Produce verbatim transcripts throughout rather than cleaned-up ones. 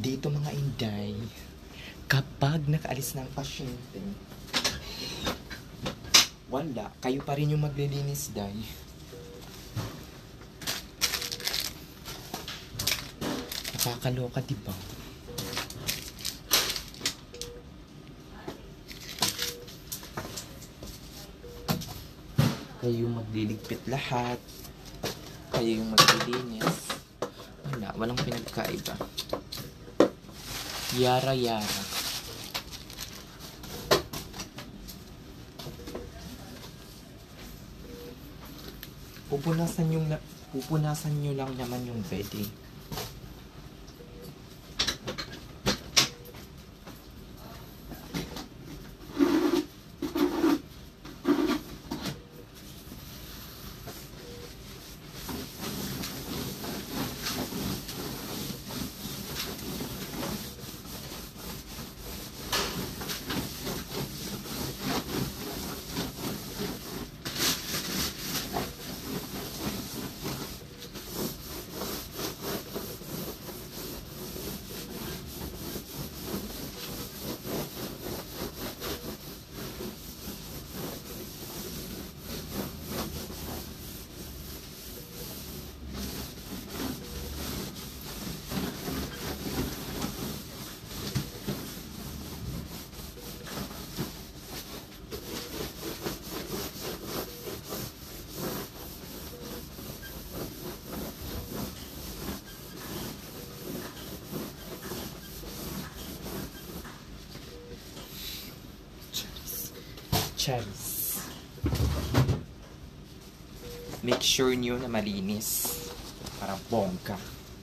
Dito mga inday, kapag nakaalis ng pasyente, wala, kayo pa rin yung maglilinis, day. Nakakaloka, diba? Kayo yung magliligpit lahat. Kayo yung maglilinis. Wala, walang pinagkaiba. Yara-yara. Pupunasan yung na, pupunasan nyo lang naman yung bed eh. Charis. Make sure nyo na malinis. Para bongga.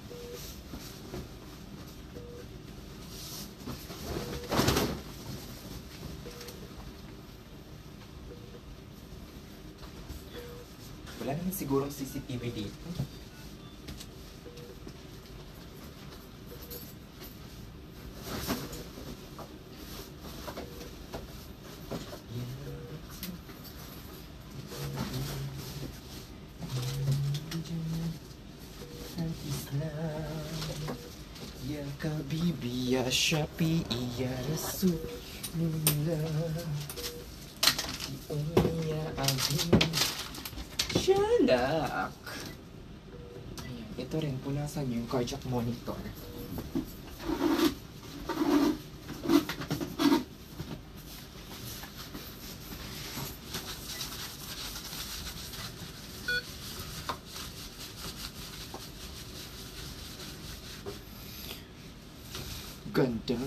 Wala naman sigurong C C T V dito. Ya Kabibi, ya Shafi, ya Rasulullah, di Ummi, ya Abi, Shalak. Ayan, ito rin, punasan yung cardiac monitor. Ganda.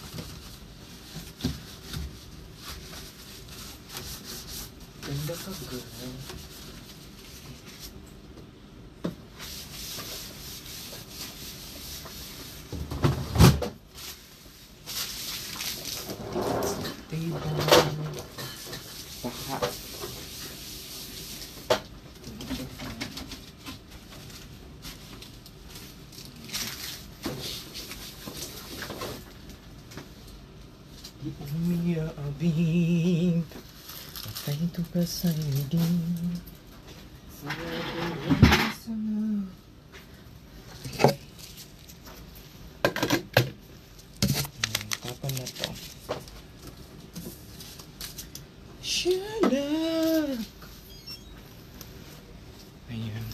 Ganda ka, girl. Table. Baka. Di Ummi, ya Abi, ataitu ka sayyidi. Kapan na to? Shalak. Ayan.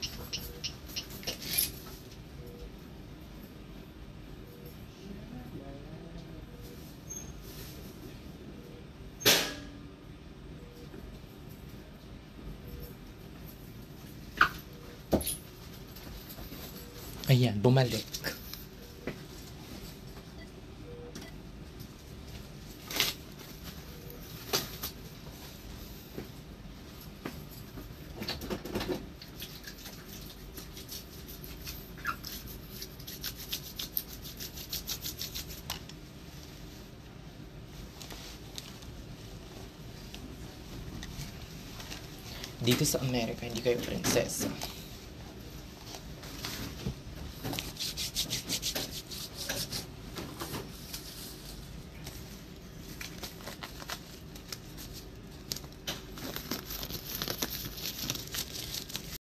Ayan, bumalik. Dito sa Amerika, hindi kayo prinsesa.